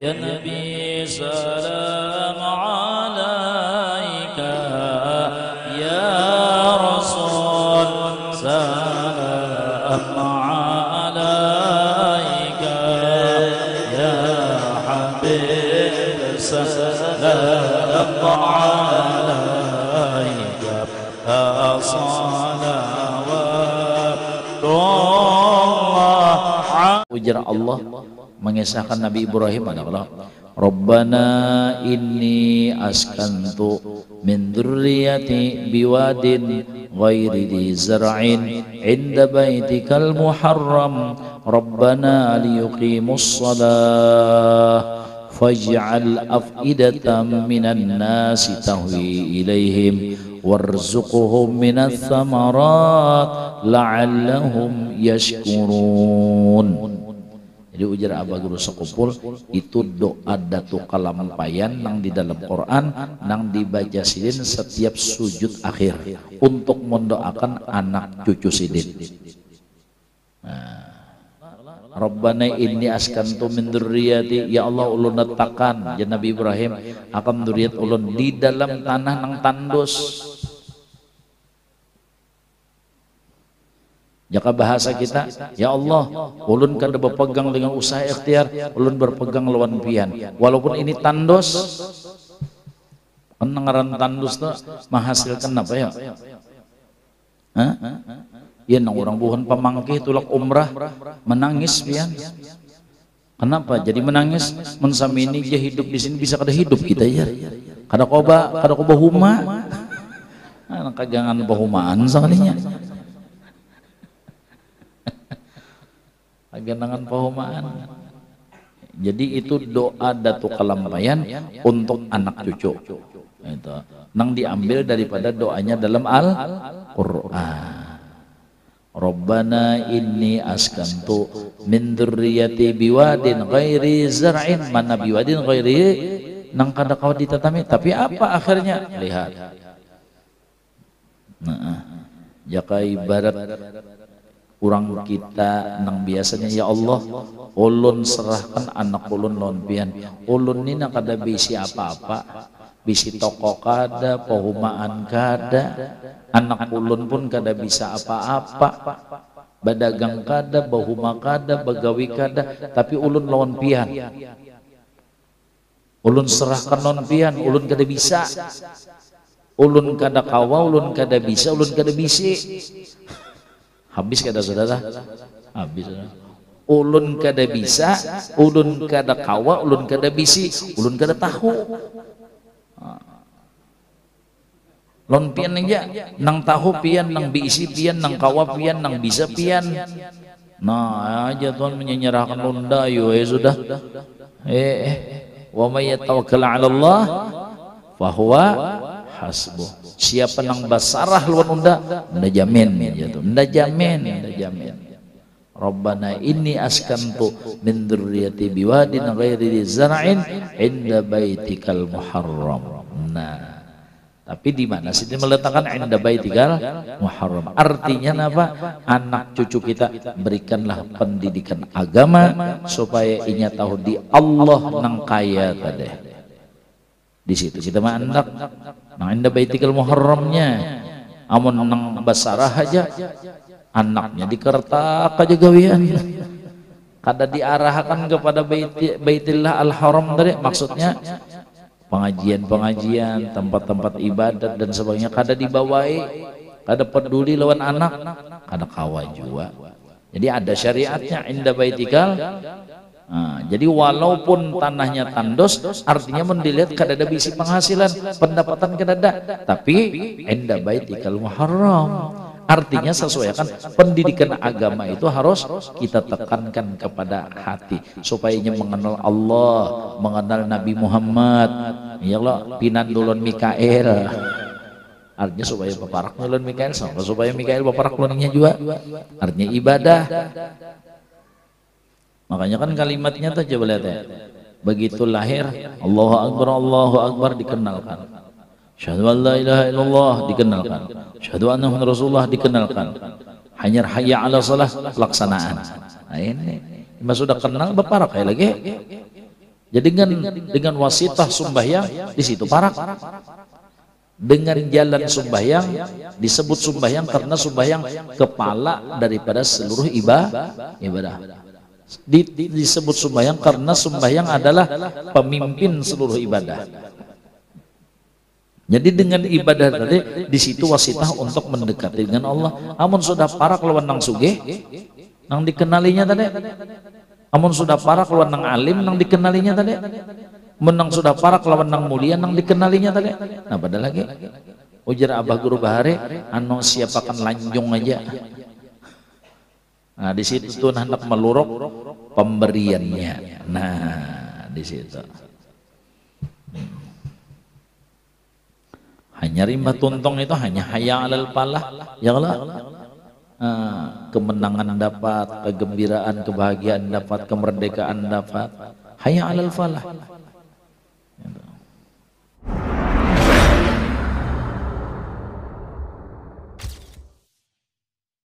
Ya Nabi salam alaika, ya Rasul salam alaika, ya Habib salam alaika, salawatullah. Ujar Allah mengisahkan Nabi Ibrahim adalah Rabbana inni askantu min dzurriyyati biwadin ghairi dzi zar'in 'inda baitikal muharram Rabbana liyuqimus shalah faj'al af'idatan minan nasi tahwi ilaihim warzuqhum minats tsamarat la'allahum yashkurun. Jadi ujar Abah Guru Sekumpul itu doa datu kalampayan nang di dalam Quran nang dibaca sidin setiap sujud akhir untuk mendoakan anak cucu sidin. Rabbana inni askantu min dzurriyyati, ya Allah ulun letakkan ya Nabi Ibrahim akan dzurriyyat ulun di dalam tanah nang tandus. Jika bahasa kita, ya Allah, ulun kada berpegang dengan usaha ikhtiar, ulun berpegang lawan pian. Walaupun ini tandus, pendengaran tandus itu menghasilkan apa ya? Ya nang orang buhan pamangkih tulak umrah menangis pian. Kenapa? Jadi menangis mensamini dia hidup di sini bisa kada hidup kita ya. Kada koba huma. Nah, kagangan bahumaan sekalinya. Aganangan pahumaan. Jadi itu doa datu kalampayan untuk anak cucu. Itu nang diambil daripada doanya dalam Al-Qur'an. Rabbana inni askantu min dzurriyyati biwadin ghairi zar'in, mana biwadin ghairi nang kada kau ditatami, tapi apa akhirnya? Lihat. Nah, jaka ibarat orang kita nang biasanya ya Allah ulun serahkan anak ulun lawan pian, ulun ni nak kada bisi apa-apa, bisi toko kada, pahumaan kada, anak ulun pun kada bisa apa-apa, badagang kada, bahuma kada, bagawi kada, tapi ulun lawan pian, ulun serahkan lawan pian, ulun kada bisa, ulun kada kawa, ulun kada bisa, ulun kada bisi. Habis kada saudara? Habis. Ulun kada bisa, ulun kada kawa, ulun kada bisi, ulun kada tahu. Lon pian aja, nang tahu pian, nang bisi pian, nang kawa pian, nang bisa pian. Nah aja Tuhan menyerahkan lunda yo sudah. Wa may yatawakkal 'ala Allah fa huwa hasbuh. Siapa nang basarah luan unda, nda jamin gitu. Nda jamin. Rabbana inni askantu min dzurriyyati biwadin ghairi zar'in 'inda baitikal muharram. Nah, tapi di mana sih dia meletakkan 'inda baitikal muharram? Artinya apa? Anak cucu kita berikanlah pendidikan agama supaya inya tahu di Allah nang kaya tadi. Di situ kita mandak nang inda baitikal muharramnya, amun nang basarah aja anaknya dikertak aja gawian, kada diarahkan kepada baitillah al-haram tadi, maksudnya pengajian tempat-tempat ibadat dan sebagainya kada dibawai, kada peduli lawan anak, kada kawa juga. Jadi ada syariatnya inda baitikal. Nah, jadi walaupun tanahnya tandus, artinya mendilihat kada ada bisi penghasilan, pendapatan kada ada, tapi inda baitikal muharram, artinya sesuaikan pendidikan agama itu harus kita tekankan kepada hati supaya ia mengenal Allah, mengenal Nabi Muhammad. Ya Allah, pinandulon Mikael, artinya supaya baparak nulon Mikael, supaya Mikael baparak nulonnya juga, artinya ibadah. Makanya kan kalimatnya tuh coba lihat ya. Begitu lahir, Allahu Akbar dikenalkan. Syahadu an la ilaha illallah dikenalkan. Syahadu anna Muhammadar Rasulullah dikenalkan. Hanya hayya ala salah pelaksanaan. Nah ini sudah kenal bapak kayak lagi. Jadi dengan wasitah sembahyang di situ parak. Dengan jalan sembahyang disebut sembahyang karena sembahyang kepala daripada seluruh ibadah. Disebut sembahyang karena sembahyang adalah pemimpin seluruh ibadah. Jadi dengan ibadah tadi di situ wasitah untuk mendekati dengan Allah. Amun sudah parak lawan nang sugih, nang dikenalinya tadi. Amun sudah parak lawan nang alim, nang dikenalinya tadi. Menang sudah parak lawan nang mulia, nang dikenalinya tadi. Nah pada lagi ujar Abah Guru Bahari, anu siapakan lanjung aja. Nah di situ tuh hendak meluruk pemberiannya. Nah di situ. Hanya rimba tuntong itu hanya haya alal falah, ya Allah. Kemenangan dapat, kegembiraan, kebahagiaan dapat, kemerdekaan dapat, haya alal falah.